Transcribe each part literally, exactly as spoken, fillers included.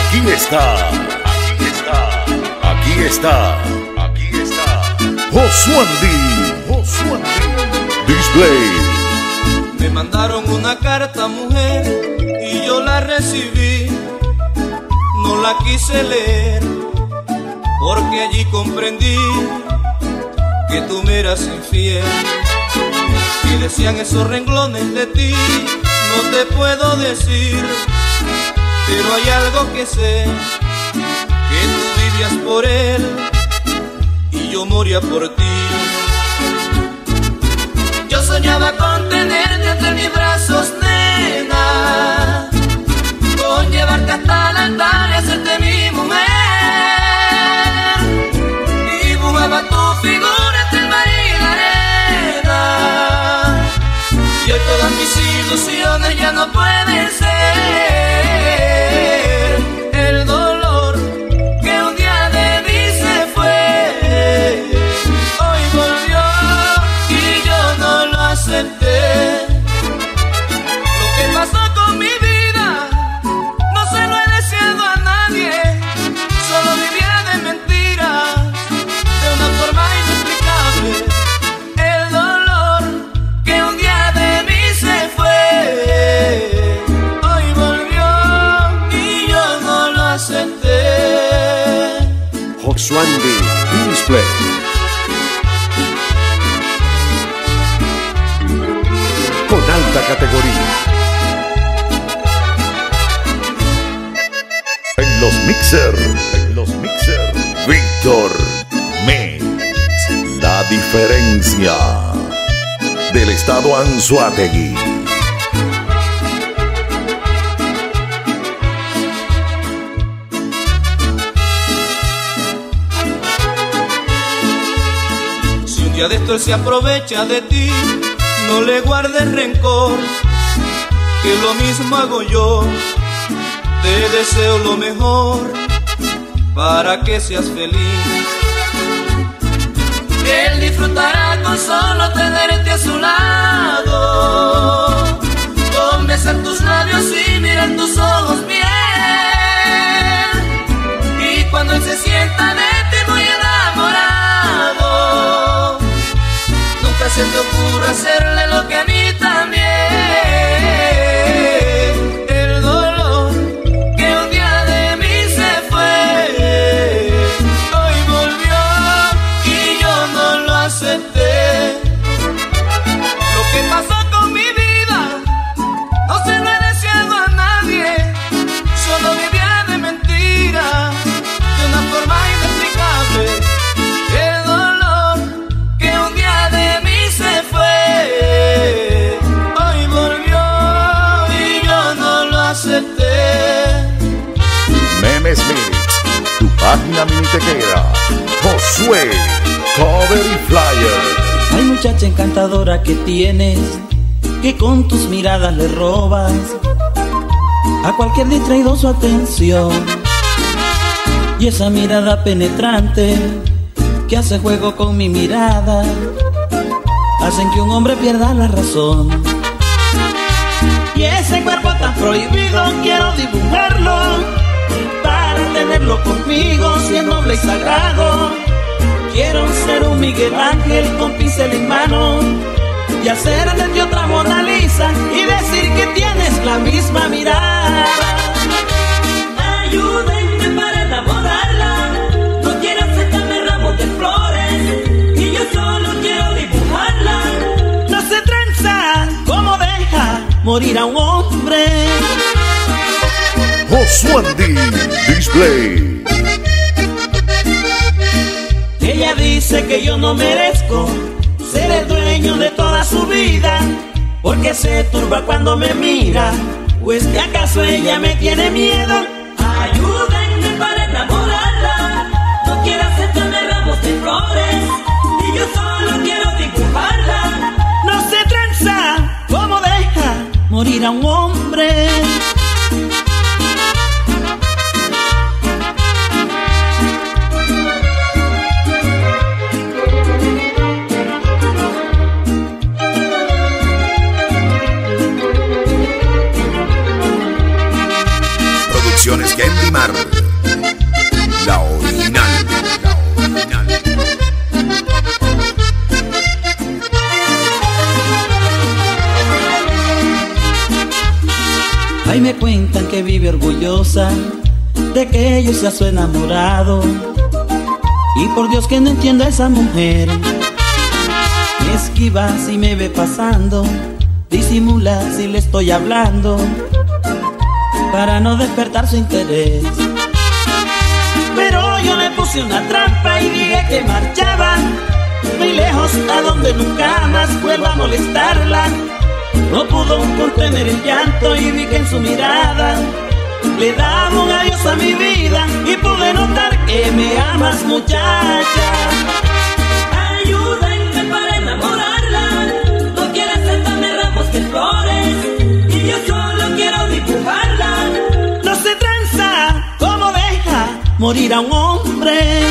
Aquí está, aquí está, aquí está, aquí está. Josuandi, Josuandi Display. Me mandaron una carta, mujer, y yo la recibí. No la quise leer, porque allí comprendí que tú me eras infiel. Y decían esos renglones de ti, no te puedo decir, pero hay algo que sé, que tú vivías por él y yo moría por ti. Yo soñaba con tenerte entre mis brazos, nena, con llevarte hasta el altar y hacerte mi mujer. Dibujaba tu figura entre el mar y la arena, y hoy todas mis ilusiones ya no pueden ser. El dolor que un día de mí se fue, hoy volvió y yo no lo acepté. Lo que pasó con mi vida no se lo he deseado a nadie, solo vivía de mentiras, de una forma inexplicable. El dolor que un día de mí se fue, hoy volvió y yo no lo acepté. Josuandi Display. Con alta categoría. En los mixer, en los mixer, Víctor Mix. La diferencia del estado Anzoátegui. Si un día de esto él se aprovecha de ti, no le guardes rencor, que lo mismo hago yo. Te deseo lo mejor para que seas feliz. Él disfrutará con solo tenerte a su lado, con besar tus labios y mirar tus ojos bien. Y cuando él se sienta de ti muy enamorado, nunca se te ocurra hacerle lo que a mí también. El dolor que un día de mí se fue, hoy volvió y yo no lo acepté. Lo que pasó con mi vida no se lo he deseado a nadie, solo vivía de mentiras, de una forma inexplicable. El dolor que un día de mí se fue, hoy volvió y yo no lo acepté. Memes Mix, tu página minitequera. Josué, cover y flyer. Ay, muchacha encantadora que tienes, que con tus miradas le robas a cualquier distraído su atención. Y esa mirada penetrante que hace juego con mi mirada, hacen que un hombre pierda la razón. Y ese cuerpo tan prohibido quiero dibujarlo, para tenerlo conmigo, si es noble y sagrado. Quiero ser un Miguel Ángel con pincel en mano y hacer de ti otra Mona Lisa y decir que tienes la misma mirada. Ayúdenme para enamorarla, no quiero acercarme ramos de flores y yo solo quiero dibujarla. No se tranza como deja morir a un hombre. Josuandi Display. Ella dice que yo no merezco ser el dueño de toda su vida, porque se turba cuando me mira, o es que acaso ella me tiene miedo. Ayúdenme para enamorarla, no quiero acercarme ramos de flores y yo solo quiero dibujarla. No se tranza como deja morir a un hombre. Producciones Henry Mar. La original, la original. Ahí me cuentan que vive orgullosa de que ella sea su enamorado. Y por Dios que no entiendo a esa mujer. Me esquiva si me ve pasando, disimula si le estoy hablando, para no despertar su interés. Pero yo le puse una trampa y dije que marchaba muy lejos, a donde nunca más vuelva a molestarla. No pudo contener el llanto y vi que en su mirada le daba un adiós a mi vida. Y pude notar que me amas, muchacha. Ayúdenme para enamorarla. No quiere aceptarme ramos de flores y yo solo quiero dibujarla. No se tranza, como deja morir a un hombre.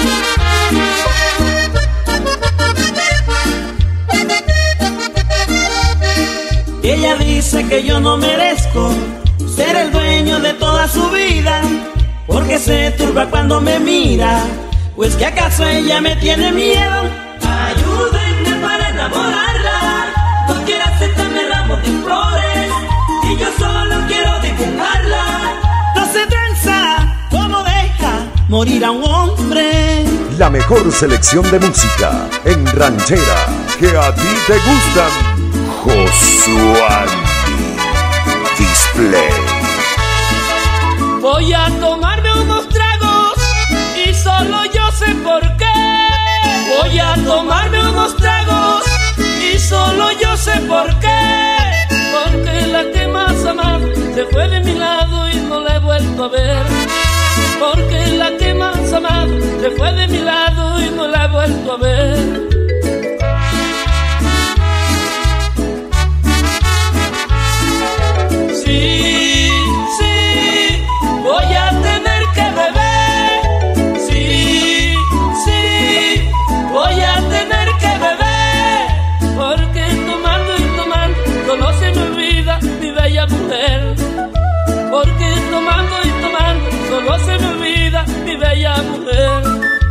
Ella dice que yo no merezco ser el dueño de toda su vida, porque se turba cuando me mira. Pues que acaso ella me tiene miedo. Ayúdenme para enamorarla. No quiere aceptarme ramos de flores y yo solo quiero dibujarla. No se tranza, como deja morir a un hombre. La mejor selección de música en ranchera que a ti te gustan. Josuandi Display. Voy a tomarme unos tragos y solo yo sé por qué. Voy a tomarme unos tragos y solo yo sé por qué. Porque la que más amaba se fue de mi lado y no la he vuelto a ver. Porque la que más amaba se fue de mi lado y no la he vuelto a ver. Sí, sí, voy a tener que beber. Sí, sí, voy a tener que beber. Porque tomando y tomando solo se me olvida mi bella mujer. Porque tomando y tomando solo se me olvida mi bella mujer.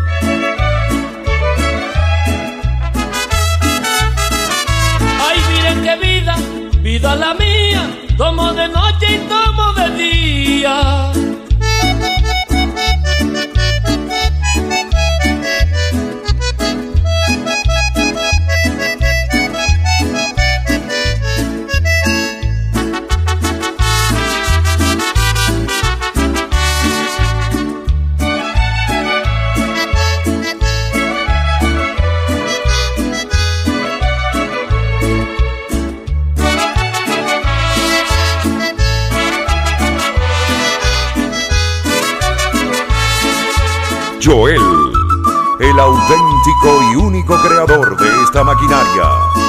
Ay, miren qué vida, vida la mía. Tomo de noche y tomo de día. Joel, el auténtico y único creador de esta maquinaria.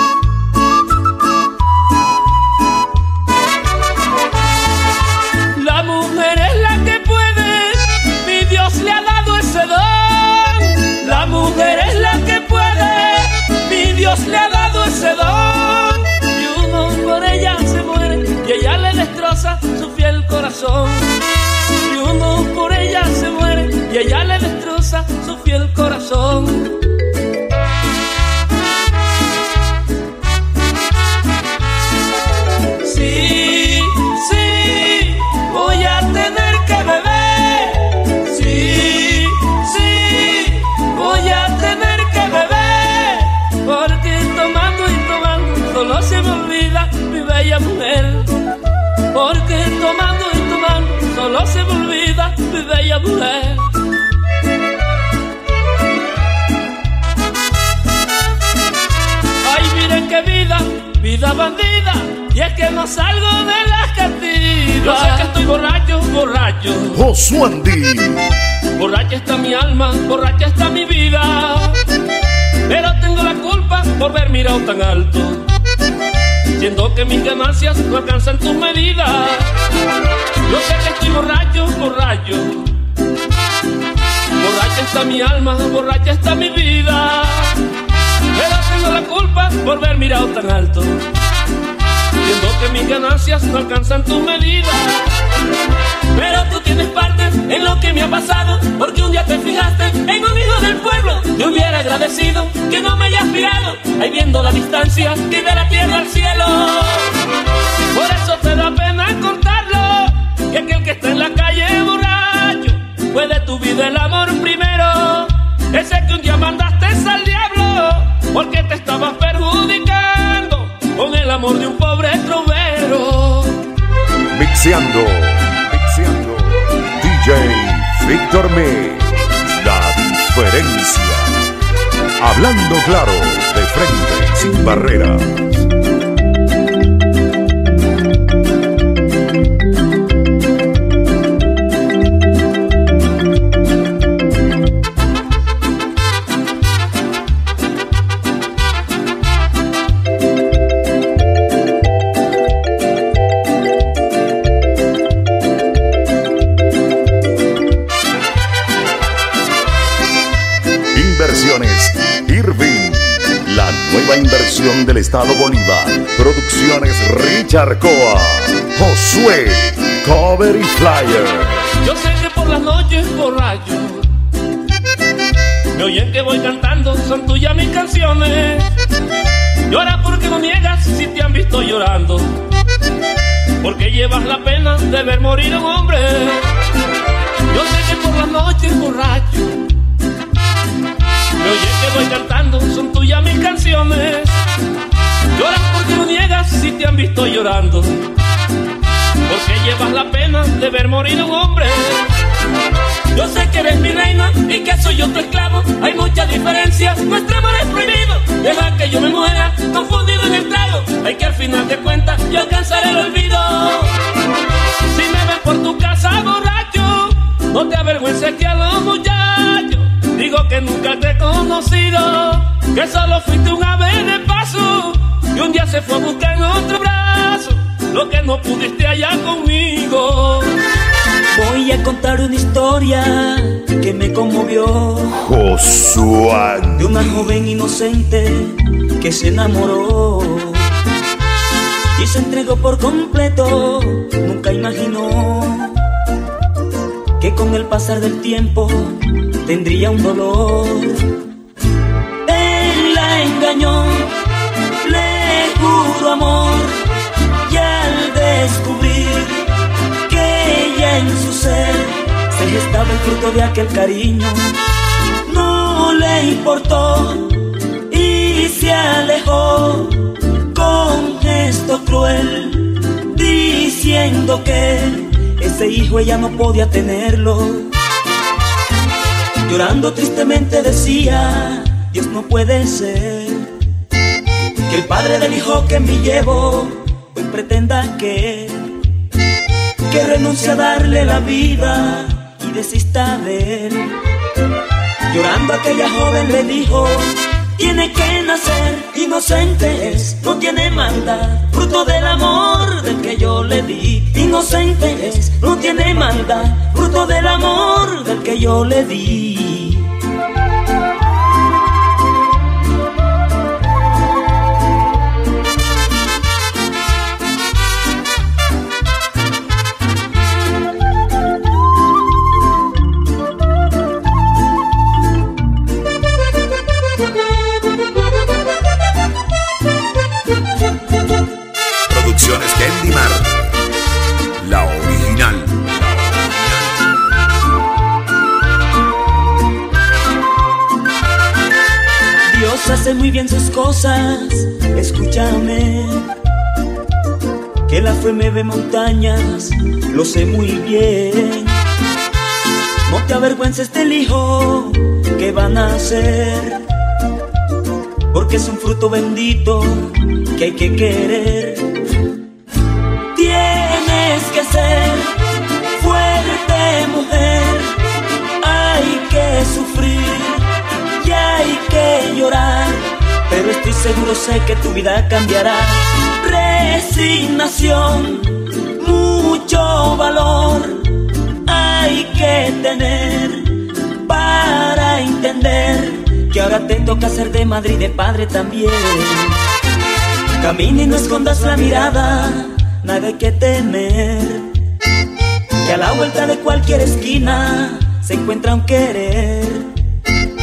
La mujer es la que puede, mi Dios le ha dado ese don. La mujer es la que puede, mi Dios le ha dado ese don. Y uno por ella se muere y ella le destroza su fiel corazón. Y uno por ella se muere y ella le destroza su fiel corazón. Sí, sí, voy a tener que beber. Sí, sí, voy a tener que beber. Porque tomando y tomando solo se me olvida mi bella mujer. Porque tomando y tomando solo se me olvida mi bella mujer. Ay, miren qué vida, vida bandida. Y es que no salgo de las cantinas. Yo sé que estoy borracho, borracho. Josuandi. Borracha está mi alma, borracha está mi vida. Pero tengo la culpa por haber mirado tan alto, siendo que mis ganancias no alcanzan tus medidas. Yo sé que estoy borracho, borracho. Borracha está mi alma, borracha está mi vida. Pero tengo la culpa por haber mirado tan alto, siendo que mis ganancias no alcanzan tus medidas. Pero tú tienes parte que no me hayas mirado, ahí viendo la distancia que de la tierra al cielo. Por eso te da pena contarlo, que aquel que está en la calle borracho fue de tu vida el amor primero. Ese que un día mandaste al diablo porque te estabas perjudicando con el amor de un pobre trovero. Mixeando, mixeando, D J Víctor Mix, la diferencia. Hablando claro, de frente, sin barreras. Inversiones Irving, la nueva inversión del Estado Bolívar. Producciones Richard Coa, Josué, Cover y Flyer. Yo sé que por las noches borracho me oyen que voy cantando, son tuyas mis canciones. Llora porque no niegas si te han visto llorando, porque llevas la pena de ver morir a un hombre. Yo sé que por las noches borracho me oye que voy cantando, son tuyas mis canciones. Lloras porque no niegas si te han visto llorando, porque llevas la pena de ver morir a un hombre. Yo sé que eres mi reina y que soy yo tu esclavo, hay muchas diferencias, nuestro amor es prohibido. Deja que yo me muera confundido en el trago, hay que al final de cuentas yo alcanzaré el olvido. Si me ves por tu casa borracho, no te avergüences que a los muchachos digo que nunca te he conocido, que solo fuiste un ave de paso y un día se fue a buscar en otro brazo lo que no pudiste allá conmigo. Voy a contar una historia que me conmovió, Josué, de una joven inocente que se enamoró y se entregó por completo. Nunca imaginó que con el pasar del tiempo tendría un dolor. Él la engañó, le juró amor, y al descubrir que ella en su ser se gestaba el fruto de aquel cariño, no le importó y se alejó con gesto cruel, diciendo que ese hijo ella no podía tenerlo. Llorando tristemente decía, Dios no puede ser que el padre del hijo que me llevo hoy pretenda que que renuncie a darle la vida y desista de él. Llorando aquella joven le dijo, tiene que nacer, inocente es, no tiene maldad, fruto del amor del que yo le di. Inocente es, no tiene maldad, fruto del amor del que yo le di. Producciones Kendimar, la original. Dios hace muy bien sus cosas, escúchame, que la fe me ve montañas, lo sé muy bien. No te avergüences del hijo que van a nacer, porque es un fruto bendito que hay que querer. Tienes que ser fuerte, mujer, hay que sufrir y hay que llorar, pero estoy seguro, sé que tu vida cambiará. Resignación, mucho valor hay que tener para entender que ahora te toca ser de madre y de padre también. Camina y no escondas la mirada, nada hay que temer, que a la vuelta de cualquier esquina se encuentra un querer.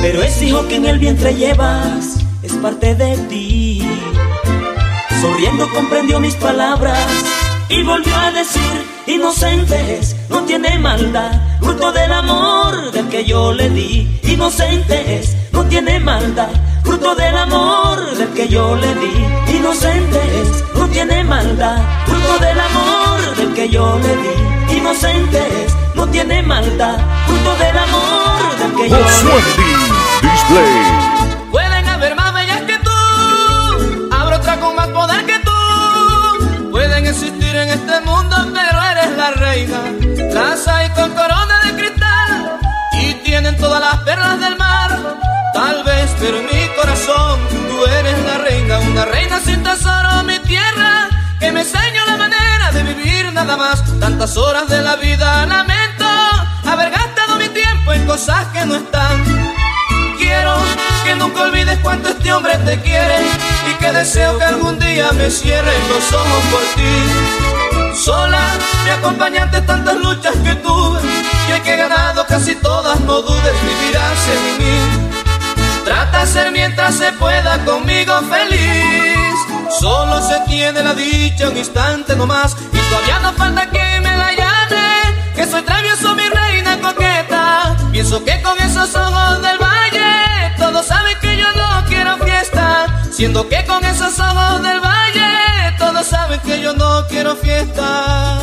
pero ese hijo que en el vientre llevas es parte de ti. Sonriendo comprendió mis palabras y volvió a decir: inocente es, no tiene maldad, fruto del amor del que yo le di. Inocente es, no tiene maldad, fruto del amor del que yo le di. Inocente es, no tiene maldad, fruto del amor del que yo le di. Inocente es, no tiene maldad, fruto del amor del que yo le di. Josué Display. Pueden haber más bellas que tú, habrá otra con más poder que tú. Pueden existir en este mundo, pero eres la reina. Las hay con corona de cristal y tienen todas las perlas del mar. Tal vez, pero en mi corazón tú eres la reina. Una reina sin tesoro, mi tierra, que me enseñó la manera de vivir nada más. Tantas horas de la vida lamento haber gastado mi tiempo en cosas que no están. Quiero que nunca olvides cuánto este hombre te quiere y que deseo que algún día me cierren los ojos por ti. Sola, mi acompañante, tantas luchas que tuve y hoy que he ganado casi todas, no dudes, vivirás en mí. Trata de ser mientras se pueda conmigo feliz. Solo se tiene la dicha un instante nomás y todavía no falta que me la llame, que soy travieso, mi reina coqueta. Pienso que con esos ojos del valle todos saben que yo no quiero fiesta. Siendo que con esos ojos del valle todos saben que yo no quiero fiesta.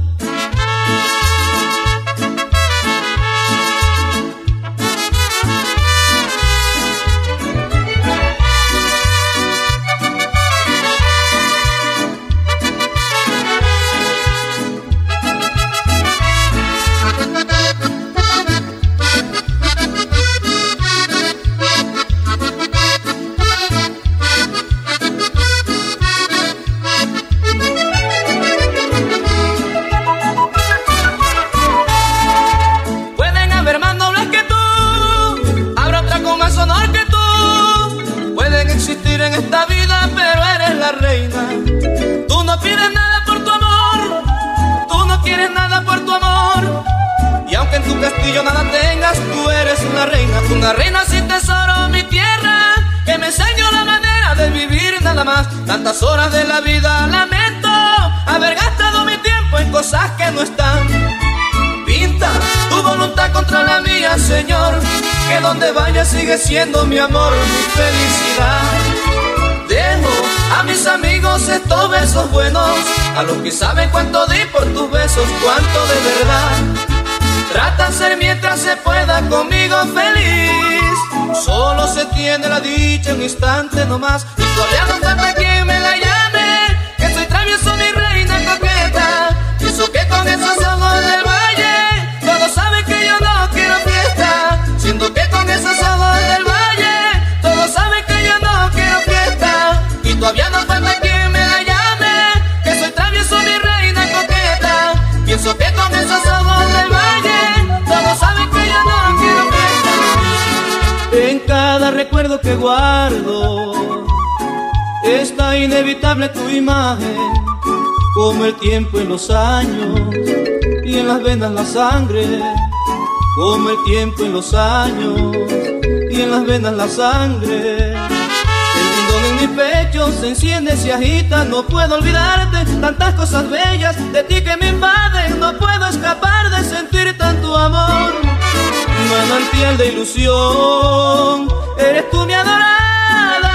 En esta vida, pero eres la reina. Tú no pides nada por tu amor, tú no quieres nada por tu amor. Y aunque en tu castillo nada tengas, tú eres una reina. Tú una reina sin tesoro, mi tierra, que me enseñó la manera de vivir nada más. Tantas horas de la vida lamento haber gastado mi tiempo en cosas que no están. Pinta tu voluntad contra la mía, Señor, que donde vaya sigue siendo mi amor, mi felicidad. Dejo a mis amigos estos besos buenos, a los que saben cuánto di por tus besos, cuánto de verdad. Trata de ser mientras se pueda conmigo feliz. Solo se tiene la dicha un instante nomás y todavía no falta quien me la llame, que soy travieso, mi reina coqueta. Pienso que con esos ojos del valle todos saben que yo no quiero fiesta. Siendo que con esos ojos del valle todos saben que yo no quiero fiesta. Y todavía no falta quien me la llame, que soy travieso, mi reina coqueta. Pienso que con esos ojos del valle todos saben que yo no quiero fiesta. En cada recuerdo que guardo está inevitable tu imagen, como el tiempo en los años y en las venas la sangre. Como el tiempo en los años y en las venas la sangre. El lindón en mi pecho se enciende, se agita. No puedo olvidarte, tantas cosas bellas de ti que me invaden. No puedo escapar de sentir tanto amor. Manantial de ilusión, eres tú mi adorada.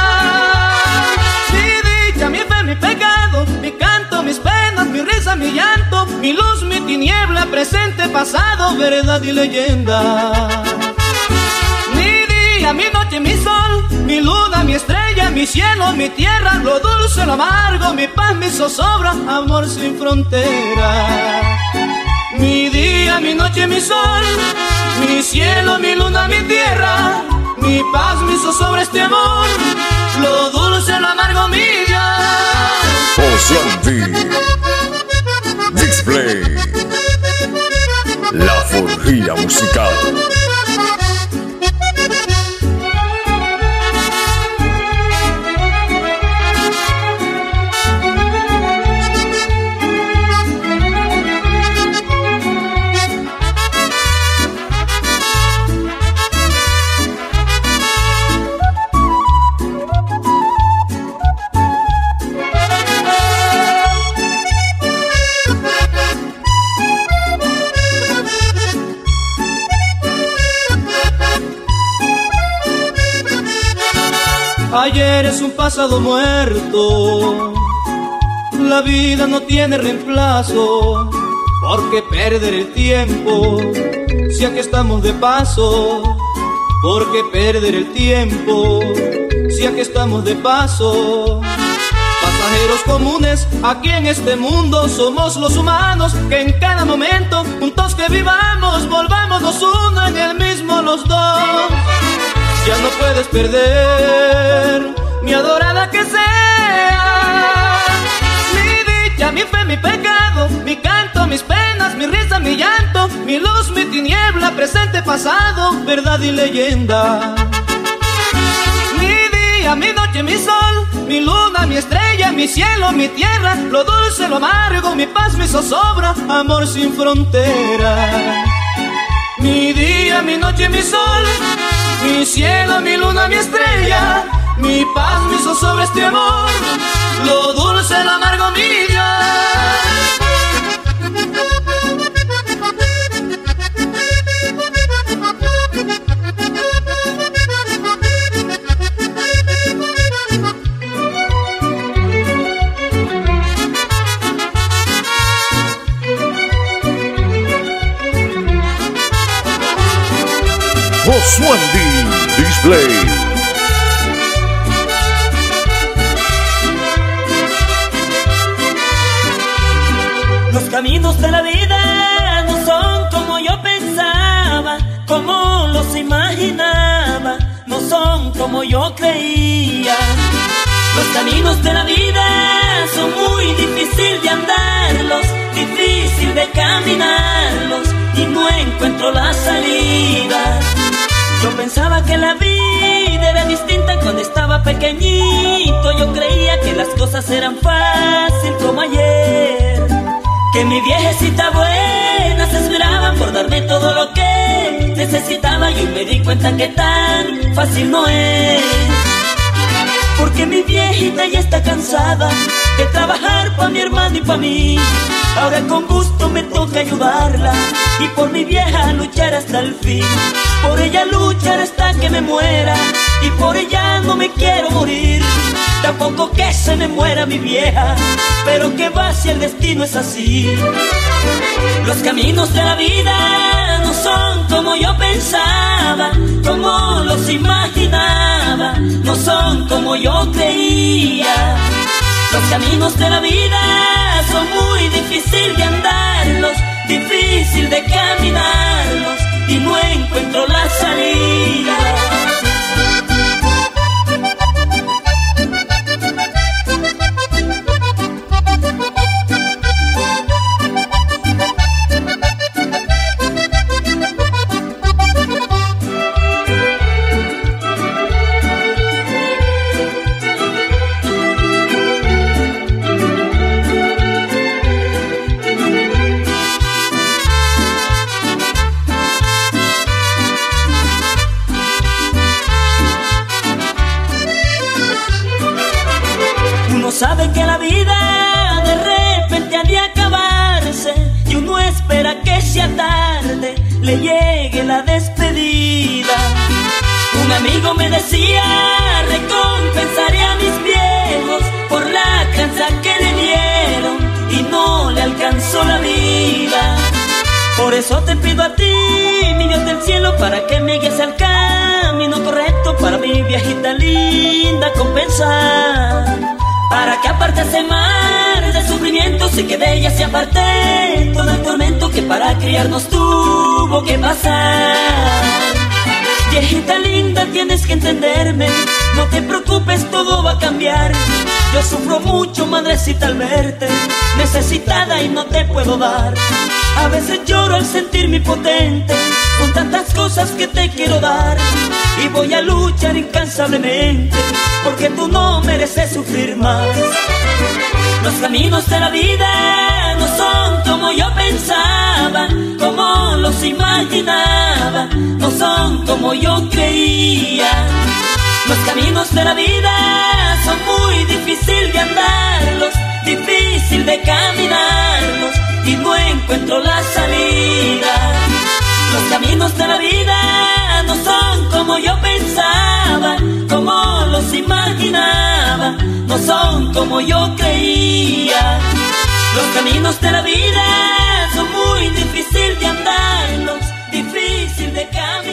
Mi dicha, mi fe, mi pecado, mi canto, mis penas, mi risa, mi llanto, mi luz, mi tiniebla, presente, pasado, verdad y leyenda. Mi día, mi noche, mi sol, mi luna, mi estrella, mi cielo, mi tierra, lo dulce, lo amargo, mi paz, mi zozobra, amor sin frontera. Mi día, mi noche, mi sol, mi cielo, mi luna, mi tierra, mi paz, mi zozobra, este amor, lo dulce, lo amargo, mi vida. Josué Display, la forjilla musical. ayer es un pasado muerto. La vida no tiene reemplazo. ¿Por qué perder el tiempo si aquí estamos de paso? ¿Por qué perder el tiempo si aquí estamos de paso? Pasajeros comunes aquí en este mundo, somos los humanos que en cada momento juntos que vivamos volvámonos uno en el mismo los dos. Ya no puedes perder mi adorada que sea, mi dicha, mi fe, mi pecado, mi canto, mis penas, mi risa, mi llanto, mi luz, mi tiniebla, presente, pasado, verdad y leyenda. Mi día, mi noche, mi sol, mi luna, mi estrella, mi cielo, mi tierra, lo dulce, lo amargo, mi paz, mi zozobra, amor sin frontera. Mi día, mi noche, mi sol, mi cielo, mi luna, mi estrella, mi paz, mi zozobra, este amor, lo dulce, lo amargo, mi Dios. Josué Display. Los caminos de la vida no son como yo pensaba, como los imaginaba, no son como yo creía. Los caminos de la vida son muy difíciles de andarlos, difícil de caminarlos, y no encuentro la salida. Yo pensaba que la vida era distinta cuando estaba pequeñito. Yo creía que las cosas eran fácil como ayer, que mi viejecita buena se esmeraban por darme todo lo que necesitaba. Y hoy me di cuenta que tan fácil no es, porque mi viejita ya está cansada de trabajar pa' mi hermano y pa' mí. Ahora con gusto me toca ayudarla y por mi vieja luchar hasta el fin. Por ella luchar hasta que me muera y por ella no me quiero morir. Tampoco que se me muera mi vieja, pero que va si el destino es así. Los caminos de la vida no son como yo pensaba, como los imaginaba, no son como yo creía. Los caminos de la vida son muy difíciles de andarlos, difícil de caminarlos, y no encuentro la salida. Sabe que la vida de repente ha de acabarse y uno espera que sea tarde, le llegue la despedida. Un amigo me decía, recompensaré a mis viejos por la crianza que le dieron y no le alcanzó la vida. Por eso te pido a ti, mi Dios del cielo, para que me guíes al camino correcto para mi viejita linda compensar. Para que aparte ese mar de sufrimientos y que de ella se aparte todo el tormento que para criarnos tuvo que pasar. Viejita linda, tienes que entenderme, no te preocupes, todo va a cambiar. Yo sufro mucho, madrecita, al verte necesitada y no te puedo dar. A veces lloro al sentirme impotente, son tantas cosas que te quiero dar. Y voy a luchar incansablemente, porque tú no mereces sufrir más. Los caminos de la vida no son como yo pensaba, como los imaginaba, no son como yo creía. Los caminos de la vida son muy difíciles de andarlos, difícil de caminarlos, y no encuentro la salida. Los caminos de la vida no son como yo pensaba, como los imaginaba, caminos de la vida son muy difíciles de andarlos, difícil de caminar.